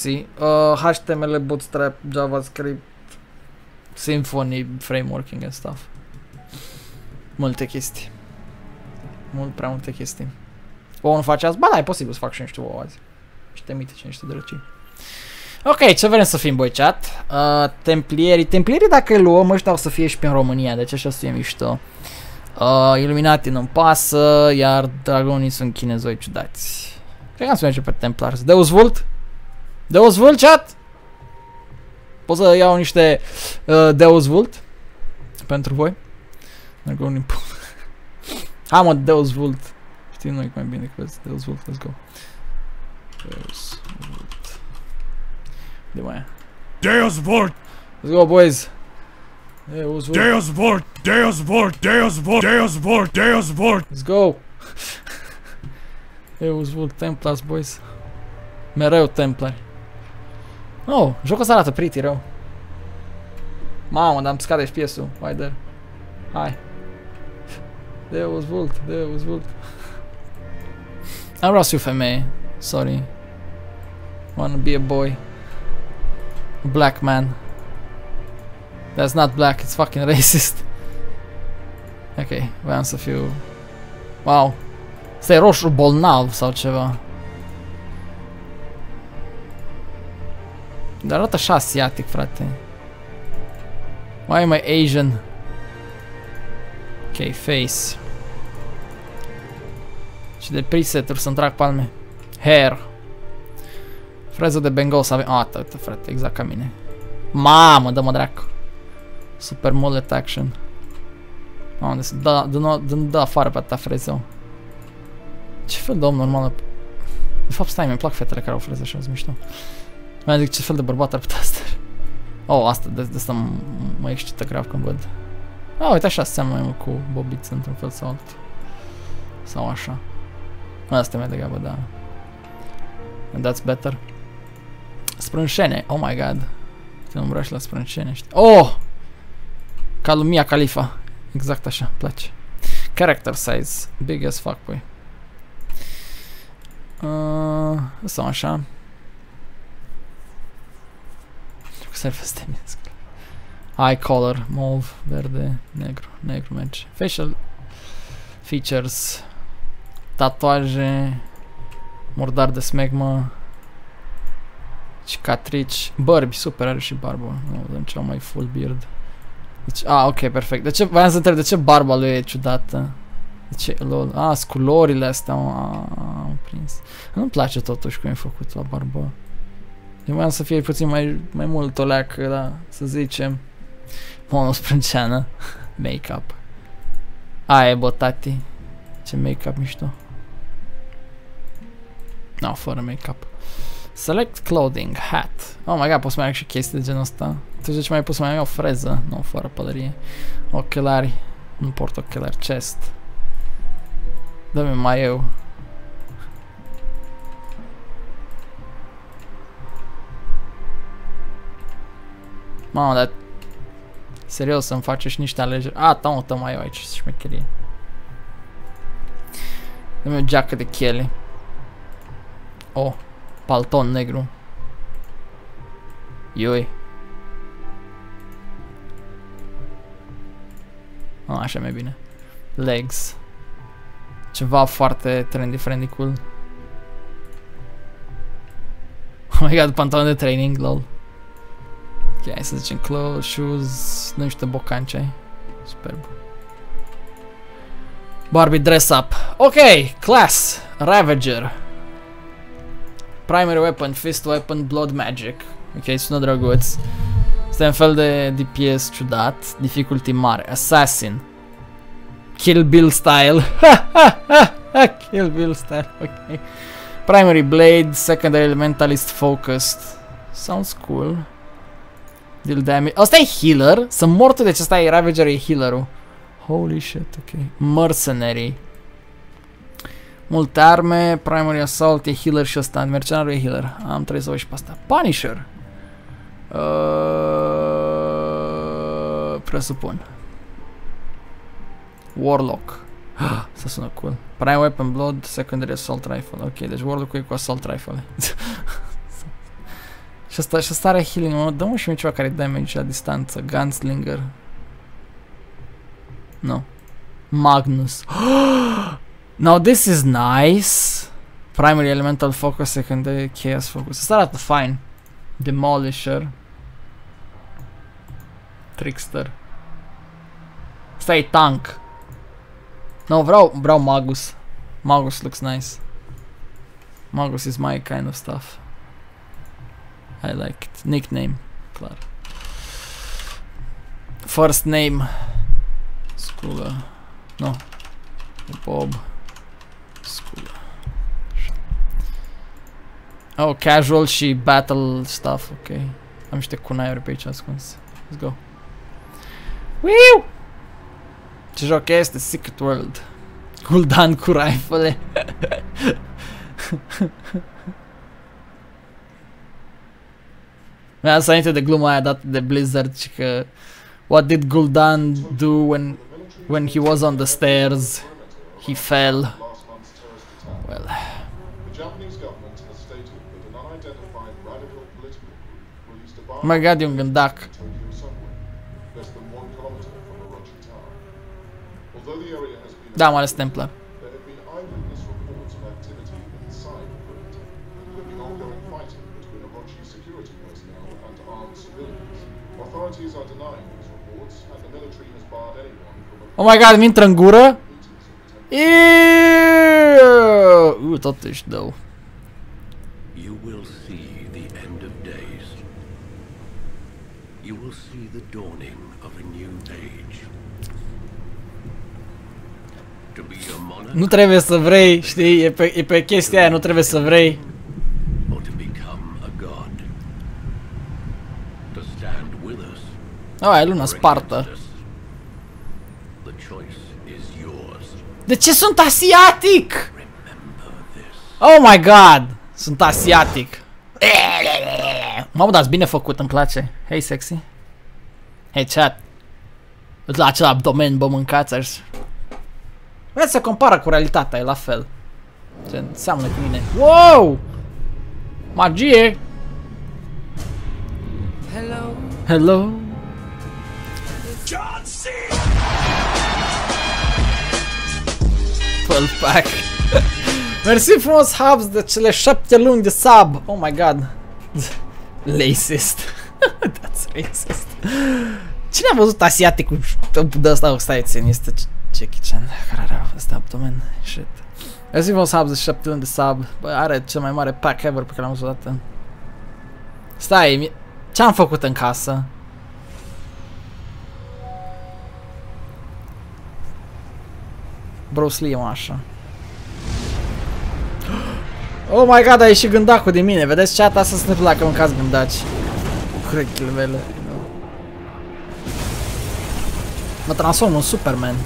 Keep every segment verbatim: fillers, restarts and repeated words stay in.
chestii. Uh, H T M L, Bootstrap, JavaScript, Symfony, frameworking and stuff. Multe chestii. Mult prea multe chestii. O, nu faci azi? Ba da, e posibil să fac și niște ouă azi. Și te mite și niște drăcii. Ok, ce vrem să fim, băi, chat? Uh, templierii. Templierii, dacă îi luăm, ăștia o să fie și pe în România, deci așa să fie mișto. Uh, Illuminati nu-mi pasă, iar dragonii sunt chinezoi ciudați. Cred că am să mergem pe Templars. Deus Vult? Deus Vult, chat? Pot să iau niște uh, Deus Vult? Pentru voi? Dragonii... Hai mă, Deus Vult. Știi noi mai bine că vezi Deus Vult, let's go. Deus Vult. De mai Deus Vult! Let's go, boys! Deus Vult! Deus Vult! Deus Vult! Deus Vult! Deus Vult! Deus Vult! Let's go! Deus Vult, Templars, boys. Mereu Templari. Oh, jocul ăsta arată pretty rău. Mamă, dar am scade F P S-ul. Hai there. Hai. Deus Vult, Deus Vult. Am vreau să fiu femeie. Sorry. Wanna be a boy. A black man. That's not black, it's fucking racist. Ok, voiam să fiu... Wow. Asta e roșu bolnav sau ceva. Dar arată așa asiatic, frate. Why am I Asian? Ok, face. Și de preset-uri să-mi trag palme. Hair. Freză de Bengal să avem... Ah, uite, frate, exact ca mine. Mamă, dă-mă dracu. Super mullet action. Mamă, dă, dă, dă, dă afară pe atâta freză. Ce fel de om normală? De fapt, stai, mi-mi plac fetele care au freză așa, sunt mișto. Mai zic ce fel de bărbat ar putea asta. Oh, asta, de, de asta mă excită grav când văd. Ah, uite așa seamănă mai mult cu bobiță într-un fel sau altul. Sau așa. Asta e mai degrabă, da. And that's better. Sprânșene, oh my god. Te umbrași la sprânșene, știi? Oh! Ca lui Mia Khalifa. Exact așa, îmi place. Character size, big as fuck, boy. Uh, sau așa. Cu să-l făstănesc. Eye color, mauve, verde, negru, negru merge. Facial features, tatuaje, murdar de smegmă, cicatrici, bărbi, super, are și barbă. Nu, dăm ceva mai full beard. Deci, ah, ok, perfect. De ce, voiam să întreb, de ce barba lui e ciudată? De ce, lol, ah, sunt culorile astea, ah, am prins. Nu-mi place totuși cum e făcut la barbă. Eu voiam să fie puțin mai, mai mult o leacă, da, să zicem. Monosprânceană. Make-up. Aia e, bă, tati. Ce make-up mișto. No, fără make-up. Select clothing, hat. Oh my god, pot să mai am și chestii de genul ăsta. Tu zici mai pot să mai am o freză. Nu, fără pălărie. Ochelari. Nu port ochelari. Chest. Dă-mi mai eu. Mamă, dar... Serios, să-mi face și niște alegeri. A, tău, tău mai eu aici, șmecherie. Dă-mi o geacă de chele. Oh, palton negru. Ioi. Ah, așa mai bine. Legs. Ceva foarte trendy, friendly, cool. Oh my god, pantaloni de training, lol. Ok, hai să zicem clothes, shoes, nu știu, bocanci ai. Superb. Barbie dress up. Ok, class, Ravager. Primary weapon, fist weapon, blood magic. Ok, sună drăguț. Este un fel de D P S ciudat. Difficulty mare. Assassin. Kill Bill style. Kill Bill style, ok. Primary blade, secondary elementalist focused. Sounds cool. Deal damage. Asta e healer? Sunt mortul, deci ăsta e Ravager, e healer-ul. Holy shit, ok. Mercenary. Multe arme, primary assault e healer și ăsta. Mercenarul e healer. Am trebuit să văd și pe asta. Punisher. Uh, presupun. Warlock. Asta sună cool. Prime weapon, blood, secondary assault rifle. Ok, deci Warlock e cu assault rifle. Și asta, și asta are healing, mă, dă-mă și mie ceva care damage la distanță. Gunslinger. No. Magnus. Now this is nice. Primary elemental focus, secondary chaos focus. Asta arată fine. Demolisher. Trickster. Asta e tank. No, vreau, vreau Magus. Magus looks nice. Magus is my kind of stuff. I like it. Nickname. Clar. First name. Scula. No. Bob. Scula. Oh, casual și battle stuff. Ok. Am niște kunaiuri pe aici ascuns. Let's go. Wiu! Ce joc este? Secret World. Gul'dan cu rifle. Mi-a să înainte de gluma aia dată de Blizzard și că what did Gul'dan do when when he was on the stairs? He fell. Well. Oh my god, e un gândac. Da, mă ales Templar. Oh my god, mi intră în gură? Iiii! Uh, totuși, dău. You will see the end of days. You will see the dawning of a new age. To be a monarch. Nu trebuie să vrei, știi, e pe, e pe chestia aia, nu trebuie să vrei. Or to become a god. To stand with us. Oh, e luna Sparta. The choice is yours. De ce sunt asiatic? Oh my god! Sunt asiatic. Mamă, dar-s bine făcut, îmi place. Hey, sexy. Hey, chat. La acel abdomen, bă, mâncați așa. Vezi, se compară cu realitatea, e la fel. Ce înseamnă cu mine. Wow! Magie! Hello. Hello. John C. twelve pack. Mersi frumos, Hubs, de cele șapte luni de sub. Oh my god. Racist. That's racist. Cine a văzut asiaticul de ăsta? Oh, stai, țin, este Jackie Chan, care are ăsta abdomen. Shit. Mersi frumos, Hubs, de șapte luni de sub. Bă, are cel mai mare pack ever pe care l-am văzut odată. Stai, ce-am făcut în casă? Bruce Lee, mă, așa. Oh my god, a ieșit gândacul de mine. Vedeți chat? Asta se întâmplă dacă mâncați gândaci. Urechile mele. Mă transform în Superman.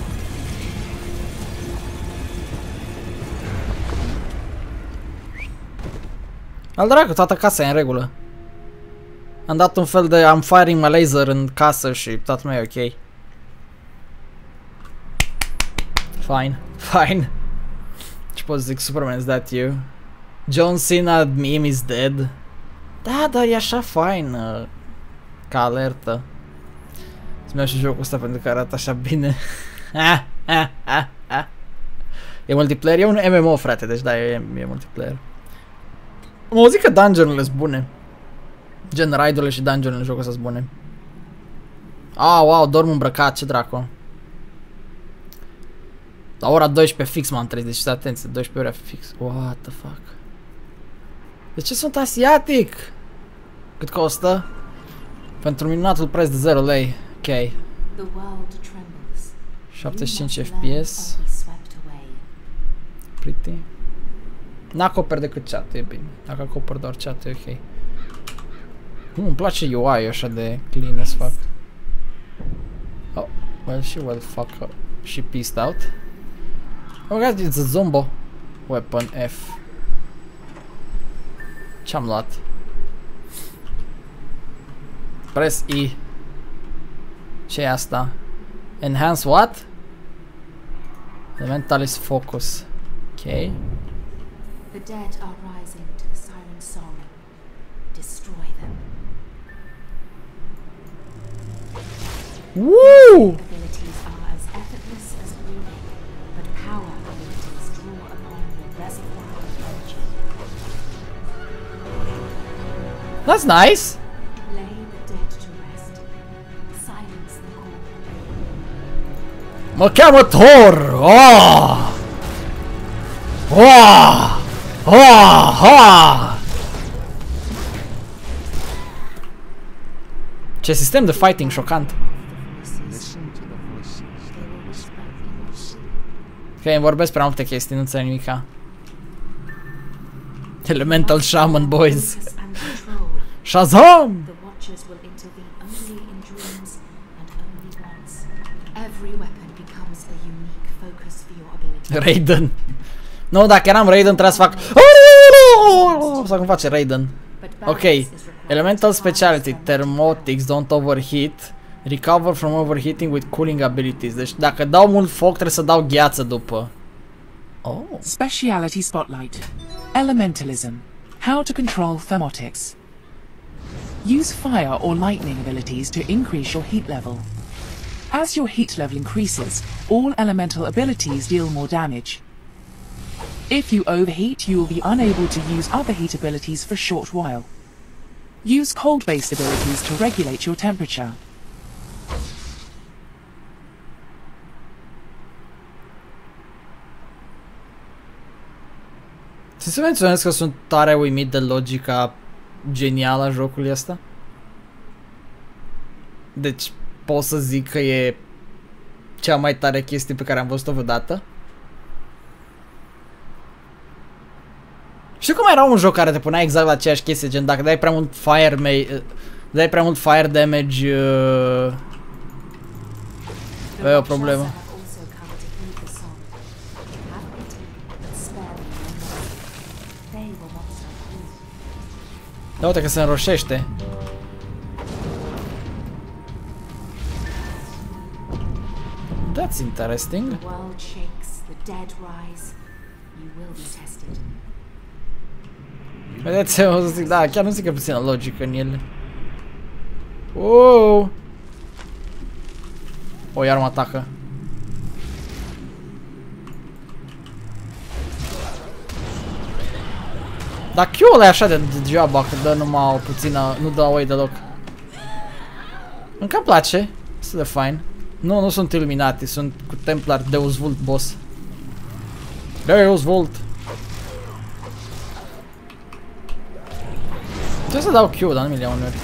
Al dracu, toată casa e în regulă. Am dat un fel de I'm firing my laser în casă și toată lumea e ok. Fine, fine. Ce pot zic, Superman, is that you? John Cena meme is dead. Da, dar e așa fain uh, ca alertă. Îmi iau și jocul ăsta pentru că arată așa bine. ah, ah, ah, ah. E multiplayer? E un M M O, frate, deci da, e, e multiplayer. Mă zic că dungeon-urile sunt bune. Gen raid-urile și dungeon-urile în jocul ăsta sunt bune. Ah, wow, dorm îmbrăcat, ce dracu. La ora doisprezece fix m-am trezit, deci atenție, doisprezece ore fix. What the fuck? De ce sunt asiatic? Cât costă? Pentru minunatul preț de zero lei. Ok. șaptezeci și cinci F P S. Pretty. N-acoper decât chat, e bine. Dacă acoper doar chat, e ok. Nu, îmi place U I-ul așa de clean as fuck. Oh, well, she will fuck up. She peaced out. Oh my god, it's a Zombo weapon F. Ce-am luat? Press E. Ce e asta? Enhance what? Elementalist focus. Ok. The dead are rising to the siren song. Destroy them. Woo! Abilities are as effortless as breathing, but power abilities draw upon your reservoir of energy. That's nice. Lay the dead to rest. Silence the call. Mă cheamă Thor! Oh! Oh! Oh! Oh! Ce sistem de fighting șocant. Că îmi vorbesc prea multe chestii, nu înțeleg nimica. Elemental Shaman, boys. Focus and control. Shazam! The Watchers will intervene only in dreams and only once. Every weapon becomes a unique focus for your ability. Raiden. Nu, dacă eram Raiden trebuia să fac... Sau cum face Raiden. But Ok. balance is required Elemental to harness speciality. them. Thermotics don't overheat. Recover from overheating with cooling abilities. Deci dacă dau mult foc trebuie să dau gheață după. Oh. Speciality Spotlight. Elementalism. How to control thermotics. Use fire or lightning abilities to increase your heat level. As your heat level increases, all elemental abilities deal more damage. If you overheat, you will be unable to use other heat abilities for a short while. Use cold-based abilities to regulate your temperature. Ți se menționez că sunt tare uimit de logica genială a jocului ăsta? Deci pot să zic că e cea mai tare chestie pe care am văzut-o vreodată? Știu cum era un joc care te punea exact la aceeași chestie, gen dacă dai prea mult fire may, dai prea mult fire damage, uh, The e o Watchers problemă. have also come to heed the song. Have pity, but spare them no mercy. They will not serve you. Da, uite că se înroșește. That's interesting. The world shakes, the dead rise. You will be tested. Vedeți, o să zic, da, chiar nu zic că puțină logică în ele. Wow! O, iar mă atacă. Dar Q-ul e așa de degeaba, că dă numai o puțină, nu dă away deloc. Încă-mi place, este de fine. Nu, nu sunt Illuminati, sunt cu Templar Deus Vult boss. Deus Vult! Trebuie să dau Q, dar nu mi le iau uneori.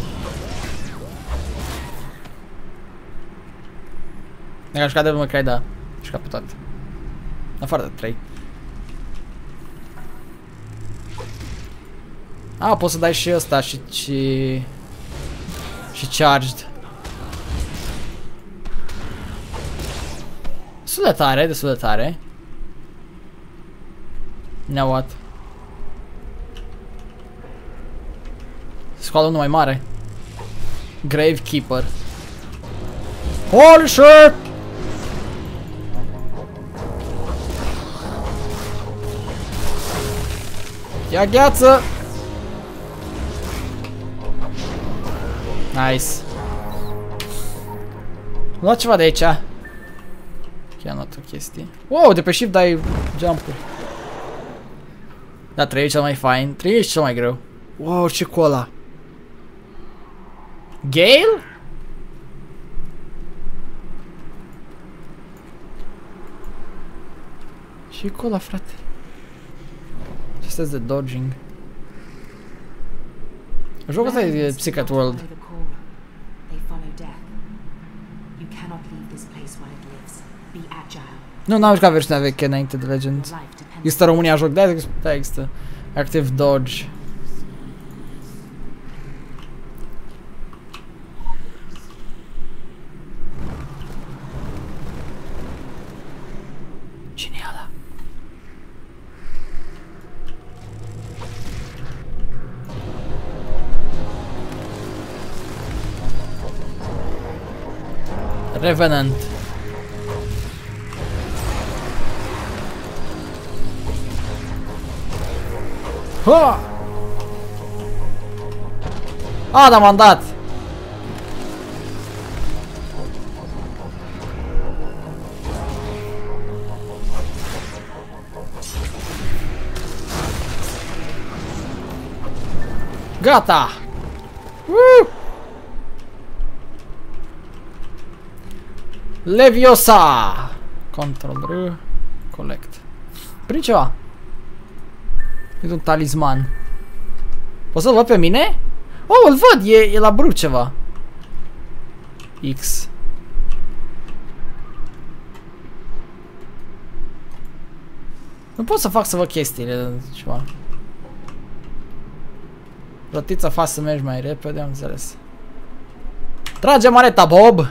Dacă am jucat Devil May Cry, da. Am jucat pe toate. Afară de trei. A, poți să dai și ăsta și... și... și charged. Destul de tare, destul de tare. Now what? Scoală unul mai mare. Gravekeeper. Holy shit! Ia gheață! Nice. Lua ceva de aici. Chiar not o chestie. Wow, de pe shift dai jump-uri. Da, trei e cel mai fain. trei e cel mai greu. Wow, ce cu ăla? Gale? Și cu ăla, frate. Ce stai de dodging? Jocul ăsta e Secret World. They follow death. You cannot leave this place while it lives. Be agile. Nu, n-am jucat versiunea veche înainte de Legends. Your life depends. Există în România joc, da, da, există. Active Dodge. Cine e ăla? Revenant. Ha! Ah, da, m-am dat! Gata! Uh! Leviosa! Control R. Collect. Prin ceva. E un talisman. Poți să-l văd pe mine? Oh, îl văd! E, e la bruc ceva. X. Nu pot să fac să văd chestiile ceva. Rotița faci să mergi mai repede, am înțeles. Trage maneta, Bob!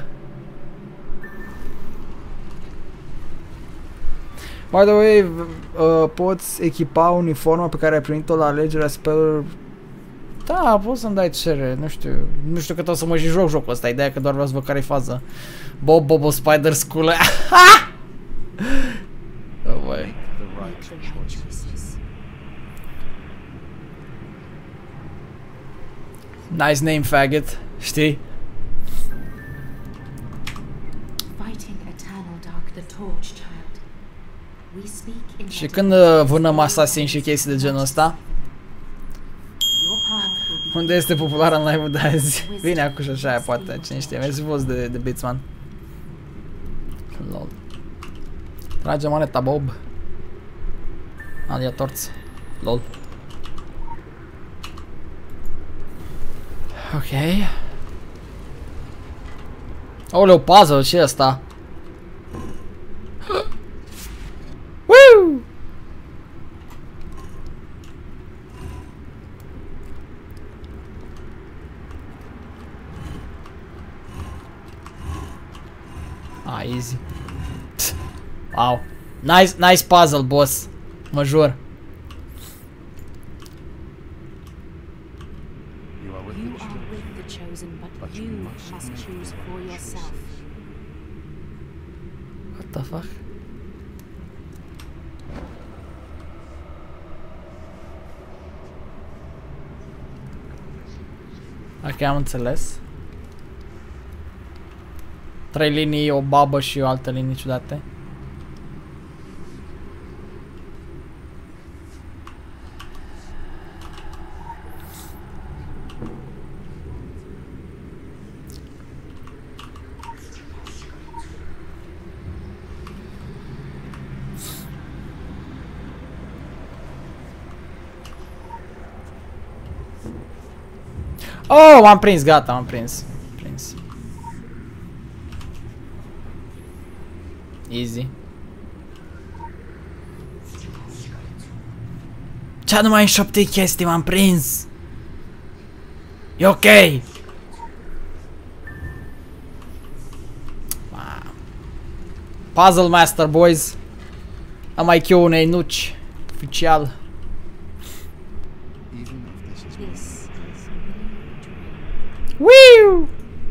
By the way, uh, poți echipa uniforma pe care ai primit-o la alegerea spell. Da, poți să-mi dai cerere, nu știu. Nu știu cât o să mă și joc jocul ăsta, ideea că doar vreau să văd care-i faza. Bob, Bobo, Spider, Skull. Oh, boy. Nice name, faggot. Știi? Și când uh, vânăm Assassin și chestii de genul ăsta? Unde este popular în live-ul de azi? Vine acum și așa, poate, cine știe. Mersi frumos de, de bits, man. Lol. Trage maneta, Bob. Alia torț. Lol. Ok. Oleu, puzzle, ce e asta? Woo! Ah, easy. Wow. Nice, nice puzzle, boss. Mă jur. What the fuck? Ok, am înțeles. Trei linii, o babă și o altă linie ciudate. Oh, m-am prins, gata, m-am prins. Prins. Easy. Ce nu mai înșopti chestii, m-am prins. E ok. Puzzle Master, boys. Am I Q unei nuci. Oficial. Woo!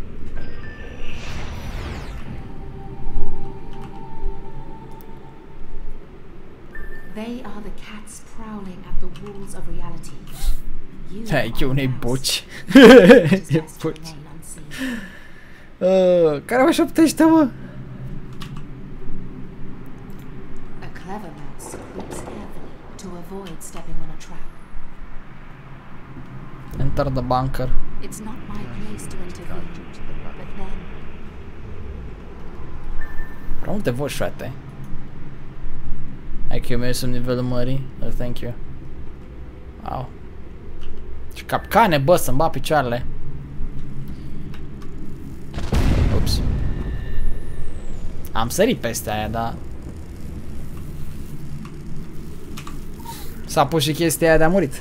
They are the cats prowling at the walls of reality. Hai, Q unei buci. E buci. Uh, care mă șoptește, mă? A clever mouse creeps carefully to avoid stepping on a trap. Enter the bunker. It's not my place to intervene, but then... Prea multe voci, frate. Hai că eu merg sub nivelul mării. Oh, thank you. Wow. Și capcane, bă, să-mi bat picioarele. Ups. Am sărit peste aia, dar... S-a pus și chestia aia de a murit.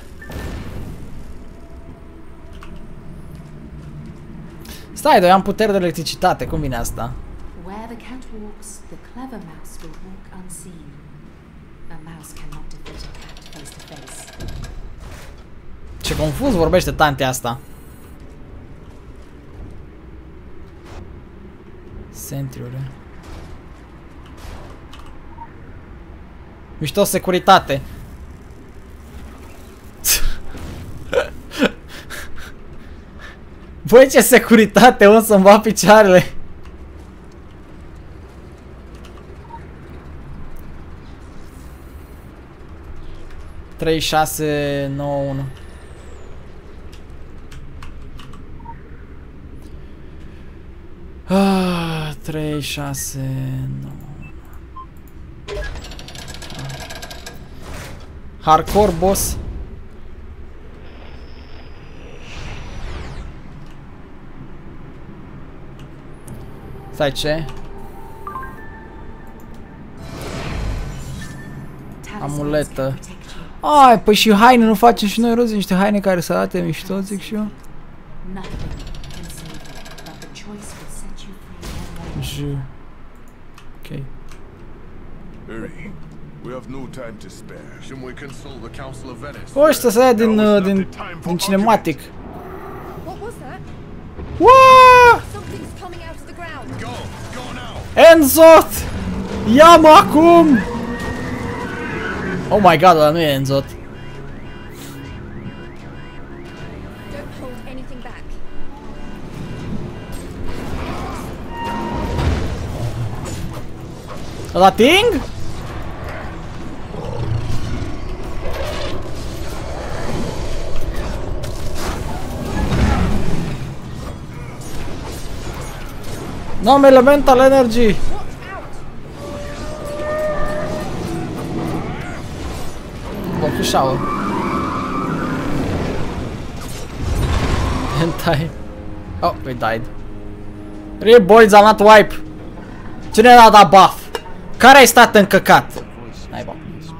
Stai, dar eu am putere de electricitate, cum vine asta? Where the cat walks, the clever mouse will walk unseen. A mouse cannot defeat a cat face to face. Ce confuz vorbește tantea asta. Sentry-uri. Mișto securitate. Băi, ce securitate, o să-mi bat picioarele. trei șase nouă unu. Ah, trei, șase, nouă. Hardcore boss. Stai, ce? Amuletă. Ai, păi și haine, nu facem și noi rost niște haine care să arate mișto, zic și eu. J. Ok. Hurry. We have no time to spare. Shouldn't we consult the Council of Venice? O, ăștia să ia din, uh, din, din cinematic. What was that? Uuuu! Something's coming out of the ground. Go! Go now! Enzot! Ia-mă acum! Oh my god, ăla nu e Enzot. Don't hold anything back. Ăla Ting? No, elemental energy! Walkie shower. Hentai. Oh, we died. Real boys are not wipe. Cine a dat buff? Care ai stat în căcat? Naiba.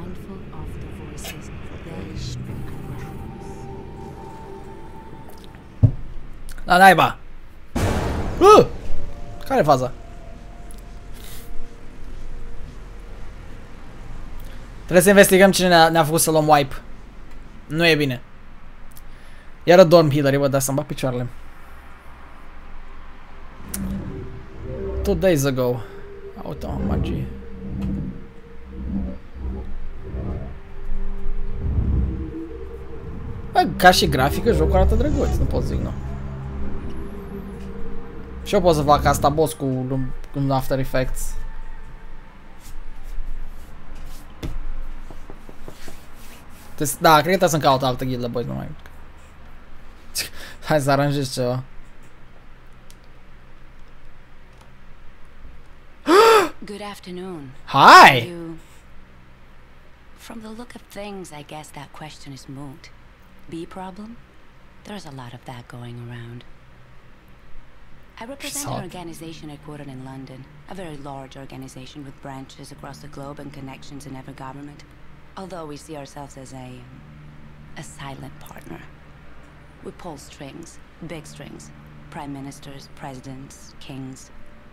Da, naiba. Uh! Care e faza? Trebuie să investigăm cine ne-a ne făcut să luăm wipe. Nu e bine. Iară dorm healer-ii, bă, dar să-mi bag picioarele. Two days ago. Uite, oh, magie. Bă, ca și grafică, jocul arată drăguț, nu pot zic nu. Și eu pot să fac asta boss cu, cu After Effects. Da, cred că trebuie să-mi caut altă ghildă, boys, nu mai... Hai să aranjez ceva. Good afternoon. Hi! You... From the look of things, I guess that question is moot. Bee problem? There's a lot of that going around. I represent an organization headquartered in London, a very large organization with branches across the globe and connections in every government. Although we see ourselves as a... a silent partner. We pull strings, big strings. Prime ministers, presidents, kings.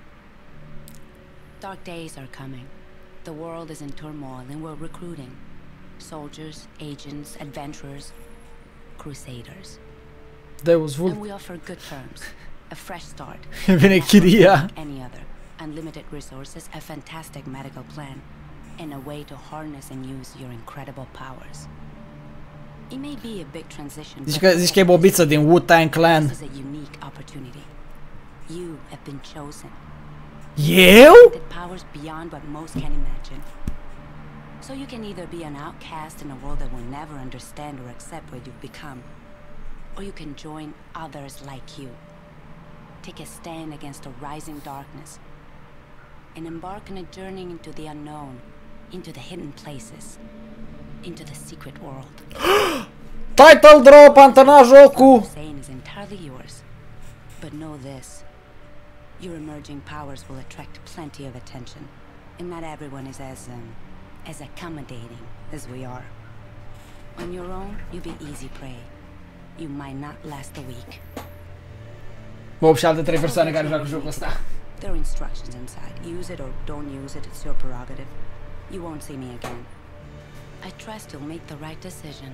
Dark days are coming. The world is in turmoil and we're recruiting. Soldiers, agents, adventurers, crusaders. There was wood. And we offer good terms. A fresh start. Vine chiria. Any other. Unlimited resources, a fantastic medical plan. And a way to harness and use your incredible powers. It may be a big transition. Zici că, zici că e bobiță din Wu-Tang Clan. This is a unique opportunity. You have been chosen. Eu? Powers beyond what most can imagine. So you can either be an outcast in a world that will never understand or accept what you've become, or you can join others like you. Take a stand against a rising darkness, and embark on a journey into the unknown, into the hidden places, into the secret world. Title drop, antena jocul. Saying is entirely yours, but know this. Your emerging powers will attract plenty of attention, and not everyone is as, um, as accommodating as we are. On your own, you'll be easy prey. You might not last a week. Bă, și alte trei persoane care joacă jocul ăsta. There are instructions inside. Use it or don't use it, it's your prerogative. You won't see me again. I trust you'll make the right decision.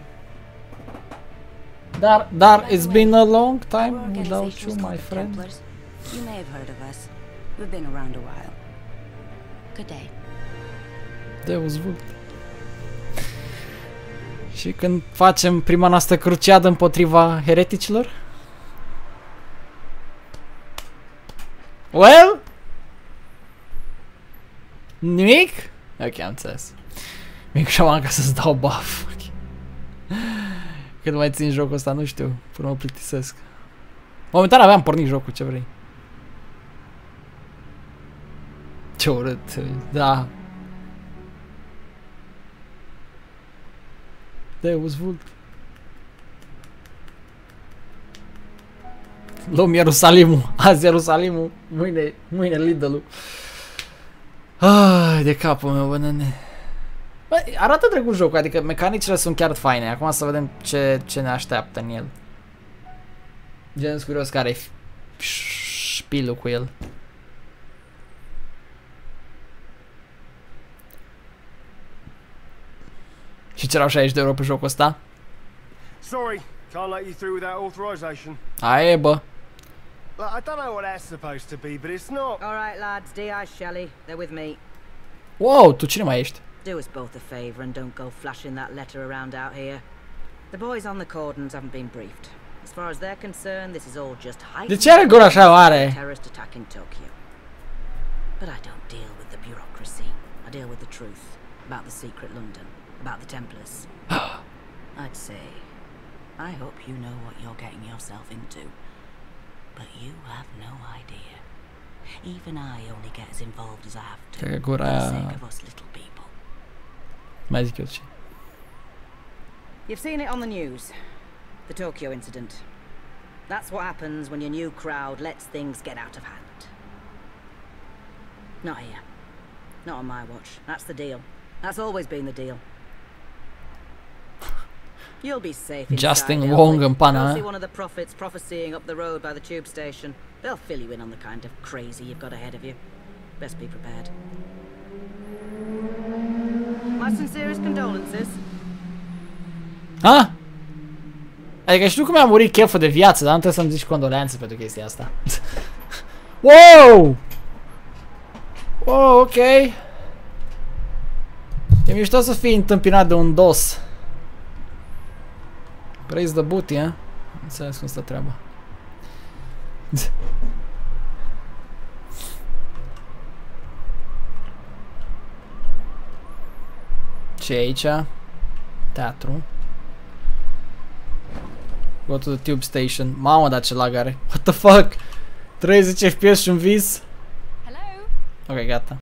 Dar, dar, it's been a long time without you, my friend. You may have heard of us. We've been around a while. Good day. There was wood. Și când facem prima noastră cruciadă împotriva hereticilor? Well? Nimic? Ok, am înțeles. Mic șaman ca să-ți dau buff. Okay. Cât mai țin jocul ăsta, nu știu, până mă plictisesc. Momentan aveam pornit jocul, ce vrei. Ce urât, da. Deus Vult. Luăm Ierusalimul, azi Ierusalimul, mâine, mâine Lidl-ul. Ai, de capul meu, bă, nene. Bă, arată drăguț jocul, adică mecanicile sunt chiar faine. Acum să vedem ce, ce ne așteaptă în el. Gen curios care e șpilul cu el. Și cerau șaizeci de euro pe jocul ăsta? Sorry, can't let you through without authorization. Aia e, bă. Look, I don't know what that's supposed to be, but it's not. All right, lads. D I Shelley, they're with me. Wow, tu cine mai ești? Do us both a favor and don't go flashing that letter around out here. The boys on the cordons haven't been briefed. As far as they're concerned, this is all just hype. De ce are gura așa mare? Terrorist attack in Tokyo. But I don't deal with the bureaucracy. I deal with the truth about the secret London, about the Templars. I'd say, I hope you know what you're getting yourself into. But you have no idea. Even I only get as involved as I have to. Cred că gura aia... Mai zic eu ce. You've seen it on the news. The Tokyo incident. That's what happens when your new crowd lets things get out of hand. Not here. Not on my watch. That's the deal. That's always been the deal. You'll be safe inside. Justin Wong în pana You'll mea. see one of the prophets prophesying up the road by the tube station. They'll fill you in on the kind of crazy you've got ahead of you. Best be prepared. My sincerest condolences. Ha? Adică știu cum mi-a murit cheful de viață, dar nu trebuie să-mi zici condoleanțe pentru chestia asta. Wow! Wow, ok. E mișto să fii întâmpinat de un dos. Praise the booty, eh? Nu înțeles cum stă treaba. Ce e aici? Teatru. Go to the tube station. Mamă, dar ce lag are. What the fuck? treizeci F P S și un vis? Hello? Ok, gata.